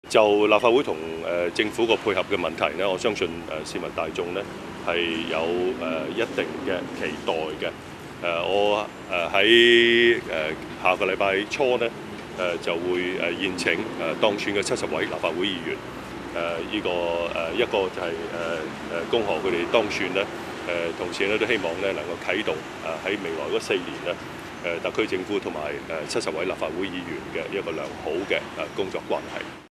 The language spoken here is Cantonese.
就立法會同政府個配合嘅問題呢，我相信市民大眾呢係有一定嘅期待嘅。我喺下個禮拜初呢就會宴請當選嘅70位立法會議員。一個就係恭賀佢哋當選呢，同時咧都希望咧能夠啟動喺未來嗰4年呢特區政府同埋70位立法會議員嘅一個良好嘅工作關係。